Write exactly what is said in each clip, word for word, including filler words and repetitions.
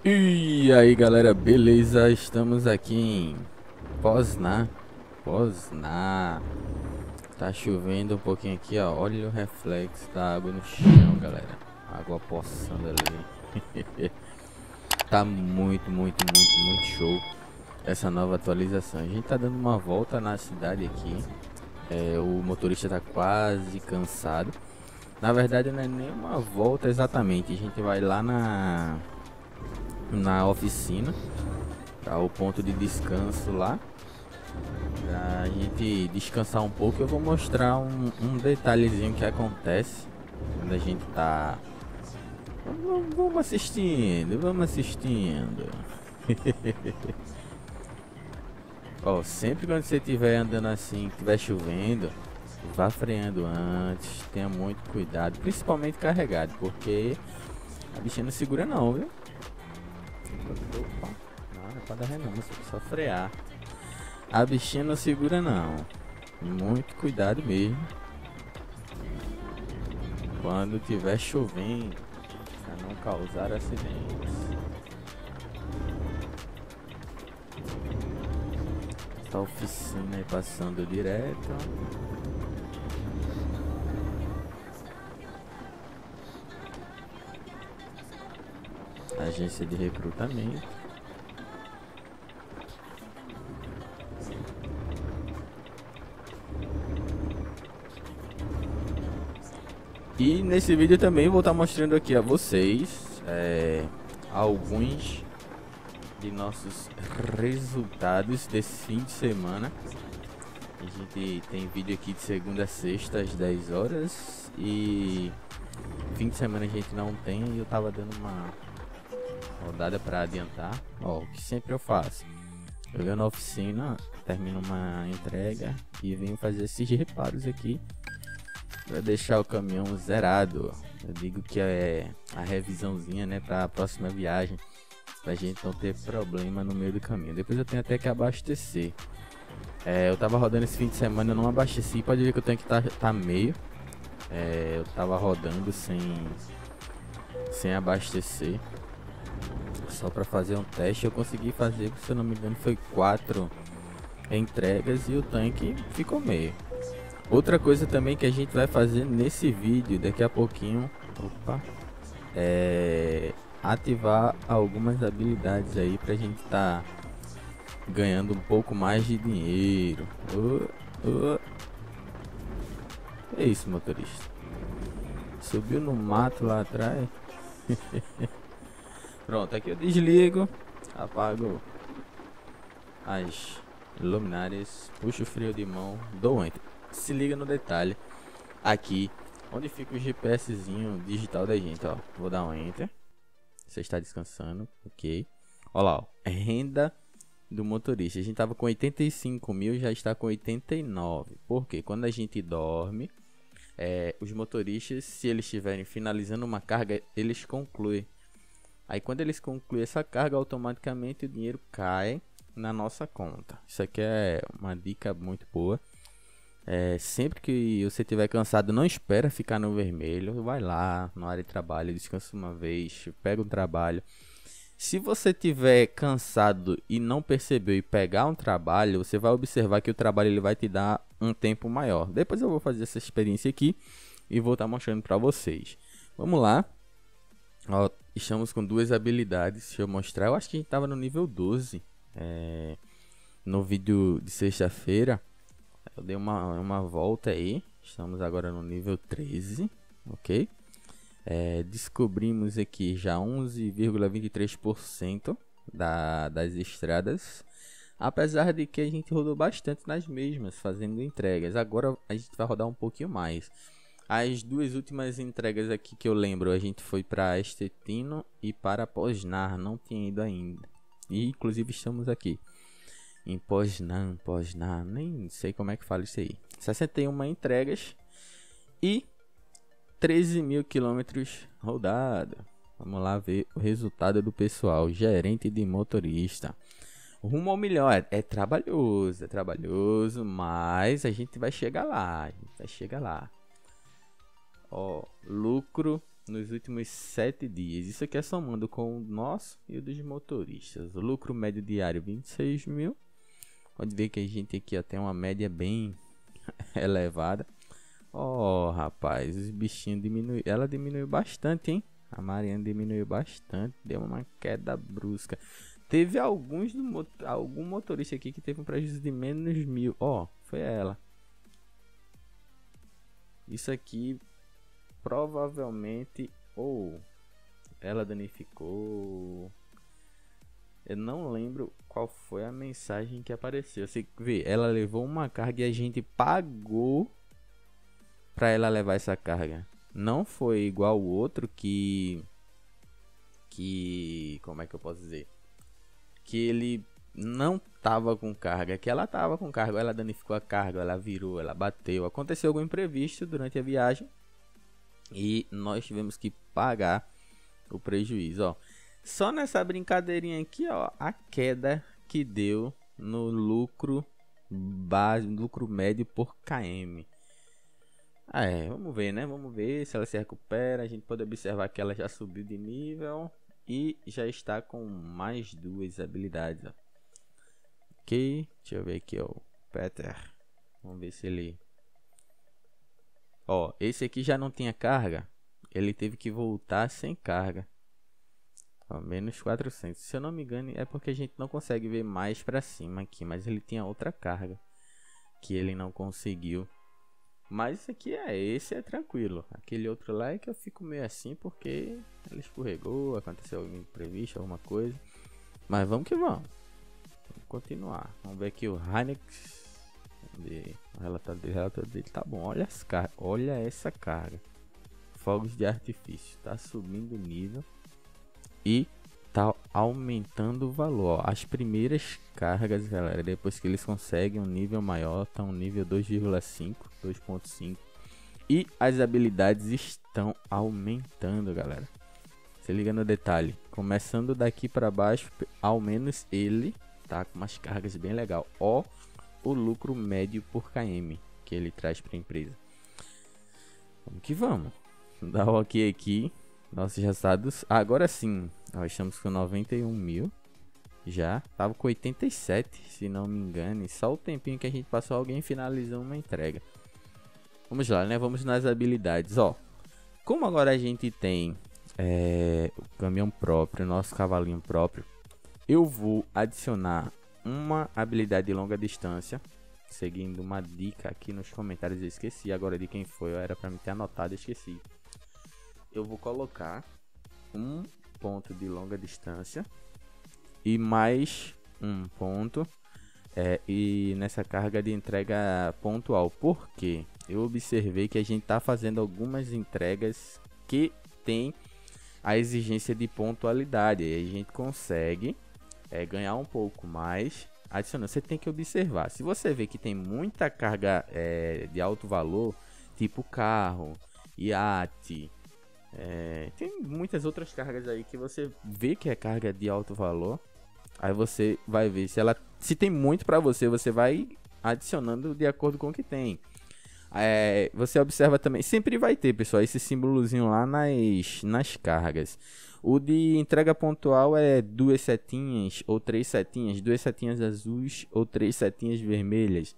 E aí galera, beleza? Estamos aqui em Poznan. Poznan. Tá chovendo um pouquinho aqui, ó. Olha o reflexo da água no chão, galera. Água poçando ali. Tá muito, muito, muito, muito show essa nova atualização. A gente tá dando uma volta na cidade aqui. É, o motorista tá quase cansado. Na verdade não é nem uma volta exatamente. A gente vai lá na na oficina, tá, o ponto de descanso lá, pra gente descansar um pouco. Eu vou mostrar um, um detalhezinho que acontece quando a gente tá... Vamos assistindo, vamos assistindo. Ó, sempre quando você estiver andando assim, estiver chovendo, vá freando antes, tenha muito cuidado, principalmente carregado, porque a bichinha não segura não, viu? Opa, não, não é pra dar ré não, só frear. A bichinha não segura não. Muito cuidado mesmo quando tiver chovendo, pra não causar acidentes. Essa oficina aí passando direto. Agência de recrutamento. E nesse vídeo também vou estar mostrando aqui a vocês é, alguns de nossos resultados desse fim de semana. A gente tem vídeo aqui de segunda a sexta às dez horas e fim de semana a gente não tem, e eu tava dando uma rodada para adiantar. Ó, o que sempre eu faço, eu venho na oficina, termino uma entrega e venho fazer esses reparos aqui para deixar o caminhão zerado. Eu digo que é a revisãozinha, né, para a próxima viagem, pra gente não ter problema no meio do caminho. Depois eu tenho até que abastecer. É, eu tava rodando esse fim de semana, eu não abasteci, pode ver que o tanque tá, tá meio. É, eu tava rodando sem, sem abastecer, só para fazer um teste. Eu consegui fazer, se eu não me engano, foi quatro entregas e o tanque ficou meio. Outra coisa também que a gente vai fazer nesse vídeo daqui a pouquinho, opa, é ativar algumas habilidades aí pra gente tá ganhando um pouco mais de dinheiro. Uh, uh. É isso, motorista. Subiu no mato lá atrás. Pronto, aqui eu desligo, apago as luminárias, puxo o freio de mão, dou enter. Se liga no detalhe aqui onde fica o GPSzinho digital da gente, ó. Vou dar um enter. Você está descansando, ok. Olha lá, ó. Renda do motorista. A gente tava com oitenta e cinco mil, já está com oitenta e nove. Porque quando a gente dorme, é, os motoristas, se eles estiverem finalizando uma carga, eles concluem. Aí quando eles concluem essa carga, automaticamente o dinheiro cai na nossa conta. Isso aqui é uma dica muito boa. É, sempre que você estiver cansado, não espera ficar no vermelho. Vai lá na área de trabalho, descansa uma vez, pega um trabalho. Se você estiver cansado e não percebeu e pegar um trabalho, você vai observar que o trabalho ele vai te dar um tempo maior. Depois eu vou fazer essa experiência aqui e vou estar mostrando para vocês. Vamos lá. Ó, estamos com duas habilidades. Deixa eu mostrar. Eu acho que a gente estava no nível doze é, no vídeo de sexta-feira. Eu dei uma, uma volta aí. Estamos agora no nível treze, ok? É, descobrimos aqui já onze vírgula vinte e três por cento da, das estradas. Apesar de que a gente rodou bastante nas mesmas, fazendo entregas. Agora a gente vai rodar um pouquinho mais. As duas últimas entregas aqui que eu lembro, a gente foi para Estetino e para Poznan. Não tinha ido ainda. E inclusive estamos aqui em Poznan, Poznan, nem sei como é que fala isso aí. sessenta e uma entregas e treze mil quilômetros rodados. Vamos lá ver o resultado do pessoal. Gerente de motorista. Rumo ao milhão. É, é trabalhoso, é trabalhoso, mas a gente vai chegar lá. A gente vai chegar lá. Ó, lucro nos últimos sete dias. Isso aqui é somando com o nosso e o dos motoristas. O lucro médio diário vinte e seis mil. Pode ver que a gente aqui ó, tem uma média bem elevada. Ó, oh, rapaz, os bichinhos diminuíram. Ela diminuiu bastante, hein? A Mariana diminuiu bastante. Deu uma queda brusca. Teve alguns do mot algum motorista aqui que teve um prejuízo de menos mil. Ó, oh, foi ela. Isso aqui provavelmente ou oh, ela danificou. Eu não lembro qual foi a mensagem que apareceu. Você vê, ela levou uma carga e a gente pagou para ela levar essa carga. Não foi igual o outro que que como é que eu posso dizer? Que ele não tava com carga, que ela tava com carga, ela danificou a carga, ela virou, ela bateu, aconteceu algum imprevisto durante a viagem e nós tivemos que pagar o prejuízo, ó. Só nessa brincadeirinha aqui, ó, a queda que deu no lucro base, lucro médio por km. Ah, é, vamos ver, né? Vamos ver se ela se recupera. A gente pode observar que ela já subiu de nível e já está com mais duas habilidades, ó. Ok, deixa eu ver aqui, ó, Peter. Vamos ver se ele... Ó, esse aqui já não tinha carga. Ele teve que voltar sem carga. Ó, menos quatrocentos. Se eu não me engano, é porque a gente não consegue ver mais pra cima aqui. Mas ele tinha outra carga que ele não conseguiu. Mas esse aqui é, esse é tranquilo. Aquele outro lá é que eu fico meio assim porque ele escorregou, aconteceu algum imprevisto, alguma coisa. Mas vamos que vamos. Vamos continuar. Vamos ver aqui o Hynix. O relatório dele, o relatório dele tá bom. Olha as car olha essa carga. Fogos de artifício. Tá subindo o nível. E tá aumentando o valor, ó. As primeiras cargas, galera, depois que eles conseguem um nível maior, tá um nível dois vírgula cinco, dois ponto cinco. E as habilidades estão aumentando, galera. Se liga no detalhe. Começando daqui para baixo, ao menos ele tá com umas cargas bem legal. Ó, o lucro médio por km que ele traz para a empresa. Vamos que vamos. Dá o ok aqui. Nossos resultados, agora sim, nós estamos com noventa e um mil. Já tava com oitenta e sete, se não me engano. E só o tempinho que a gente passou, alguém finalizou uma entrega. Vamos lá, né? Vamos nas habilidades, ó. Como agora a gente tem é, o caminhão próprio, nosso cavalinho próprio, eu vou adicionar uma habilidade de longa distância, seguindo uma dica aqui nos comentários. Eu esqueci agora de quem foi, era para me ter anotado, eu esqueci. Eu vou colocar um ponto de longa distância e mais um ponto é, e nessa carga de entrega pontual, porque eu observei que a gente está fazendo algumas entregas que tem a exigência de pontualidade e a gente consegue é, ganhar um pouco mais adicionando. Você tem que observar, se você vê que tem muita carga é, de alto valor, tipo carro, iate, É, tem muitas outras cargas aí que você vê que é carga de alto valor. Aí você vai ver se ela, se tem muito para você, você vai adicionando de acordo com o que tem. É, você observa também, sempre vai ter, pessoal, esse símbolozinho lá nas, nas cargas. O de entrega pontual é duas setinhas ou três setinhas, duas setinhas azuis ou três setinhas vermelhas.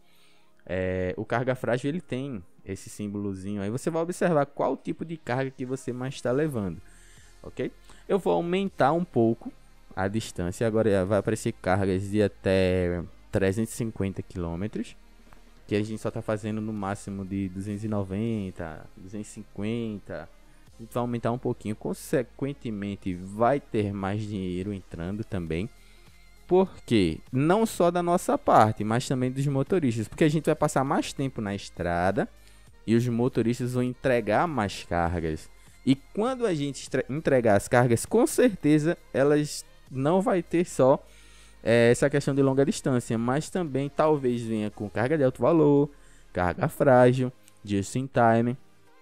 É, o carga frágil ele tem esse símbolozinho aí, você vai observar qual tipo de carga que você mais está levando, ok? Eu vou aumentar um pouco a distância, agora vai aparecer cargas de até trezentos e cinquenta quilômetros, que a gente só está fazendo no máximo de duzentos e noventa, duzentos e cinquenta, a gente vai aumentar um pouquinho, consequentemente vai ter mais dinheiro entrando também, porque não só da nossa parte, mas também dos motoristas, porque a gente vai passar mais tempo na estrada e os motoristas vão entregar mais cargas. E quando a gente entregar as cargas, com certeza elas não vai ter só é, essa questão de longa distância, mas também talvez venha com carga de alto valor, carga frágil, just in time.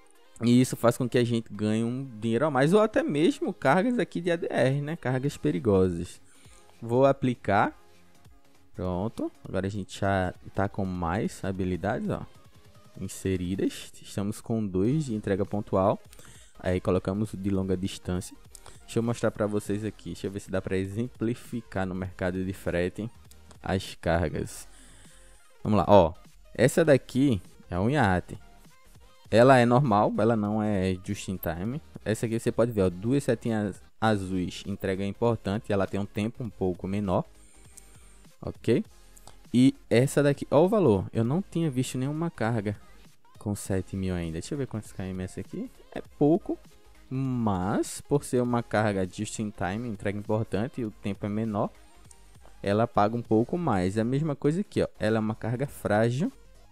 E isso faz com que a gente ganhe um dinheiro a mais, ou até mesmo cargas aqui de A D R, né? Cargas perigosas. Vou aplicar. Pronto. Agora a gente já está com mais habilidades, ó, inseridas. Estamos com dois de entrega pontual. Aí colocamos o de longa distância. Deixa eu mostrar para vocês aqui, deixa eu ver se dá para exemplificar no mercado de frete as cargas. Vamos lá, ó, essa daqui é um iate. Ela é normal, ela não é just in time. Essa aqui você pode ver, ó, duas setinhas azuis, entrega importante, ela tem um tempo um pouco menor, ok? E essa daqui, ó o valor, eu não tinha visto nenhuma carga com sete mil ainda. Deixa eu ver quantos km essa aqui, é pouco, mas por ser uma carga just in time, entrega importante e o tempo é menor, ela paga um pouco mais. É a mesma coisa aqui, ó, ela é uma carga frágil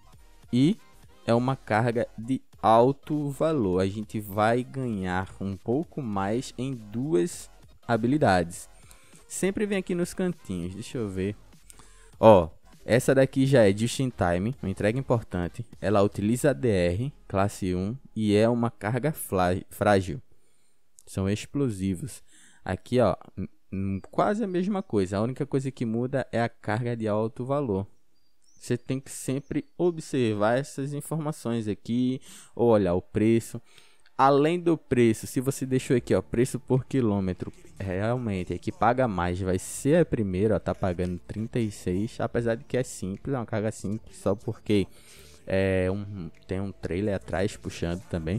e é uma carga de alto valor. A gente vai ganhar um pouco mais em duas habilidades. Sempre vem aqui nos cantinhos, deixa eu ver. Ó, essa daqui já é just in time, uma entrega importante. Ela utiliza A D R, classe um, e é uma carga frágil. São explosivos. Aqui, ó, quase a mesma coisa. A única coisa que muda é a carga de alto valor. Você tem que sempre observar essas informações aqui, ou olhar o preço. Além do preço, se você deixou aqui, ó, preço por quilômetro, realmente é que paga mais, vai ser a primeira, ó, tá pagando trinta e seis, apesar de que é simples, é uma carga simples, só porque é um, tem um trailer atrás puxando também.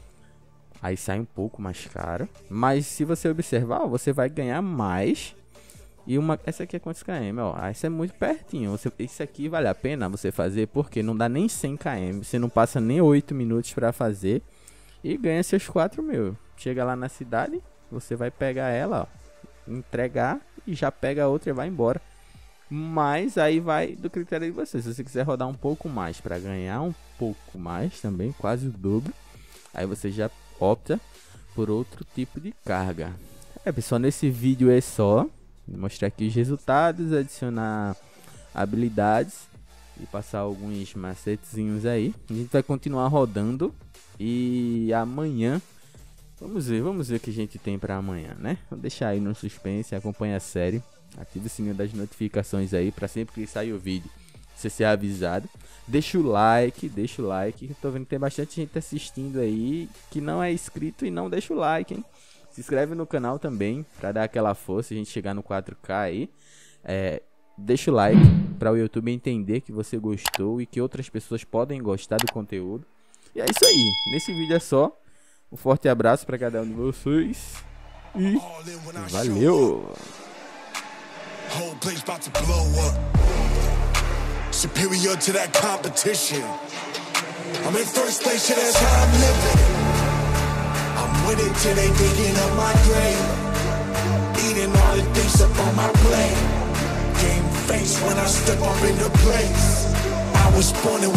Aí sai um pouco mais caro, mas se você observar, ó, você vai ganhar mais. E uma, essa aqui é quantos km, ó, essa é muito pertinho, você, isso aqui vale a pena você fazer, porque não dá nem cem km, você não passa nem oito minutos para fazer. E ganha seus quatro mil. Chega lá na cidade, você vai pegar ela, ó, entregar e já pega a outra e vai embora. Mas aí vai do critério de você. Se você quiser rodar um pouco mais para ganhar um pouco mais também, quase o dobro, aí você já opta por outro tipo de carga. É, pessoal, nesse vídeo é só mostrar aqui os resultados, adicionar habilidades e passar alguns macetezinhos aí. A gente vai continuar rodando. E amanhã, vamos ver, vamos ver o que a gente tem para amanhã, né? Vou deixar aí no suspense, acompanha a série, ativa o sininho das notificações aí para sempre que sair o vídeo você ser avisado. Deixa o like, deixa o like, eu tô vendo que tem bastante gente assistindo aí que não é inscrito e não deixa o like, hein? Se inscreve no canal também para dar aquela força, a gente chegar no quatro K aí. É, deixa o like para o YouTube entender que você gostou e que outras pessoas podem gostar do conteúdo. E é isso aí, nesse vídeo é só. Um forte abraço para cada um de vocês. E valeu! Superior to that competition. I'm in first place, that's how I'm living. I'm winning till they digging up my grave. Eating all the things up on my plate. Game face when I step up in the place. I was born in